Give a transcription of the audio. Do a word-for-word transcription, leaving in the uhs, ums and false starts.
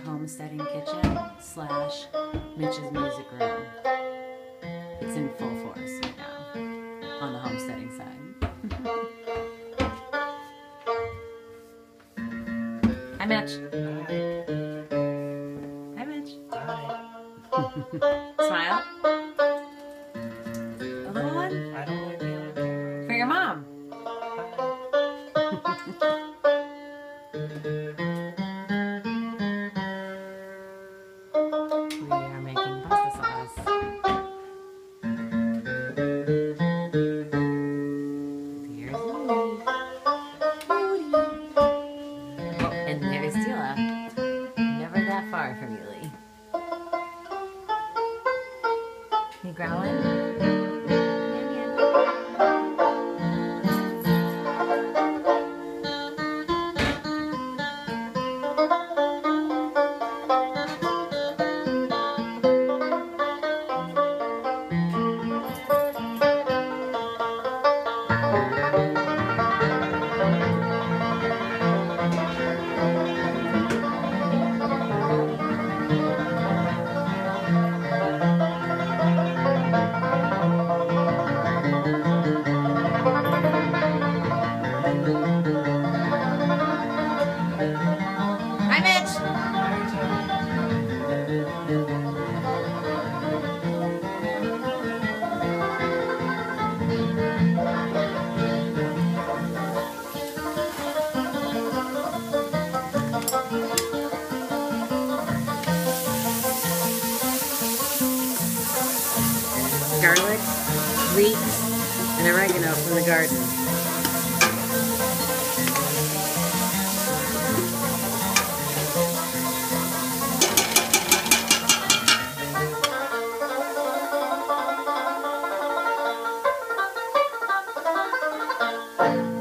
homesteading kitchen slash Mitch's music room. It's in full force right now on the homesteading side. Hi, Mitch. Hi, Mitch. Hi. Smile. A little one? I don't want to be on camera. For your mom. We are making pasta sauce. Here's Lee. Oh, and there's Tila. Never that far from you, Lee. You growling? Hi, Mitch. Garlic, leeks, and oregano from the garden. Thank you.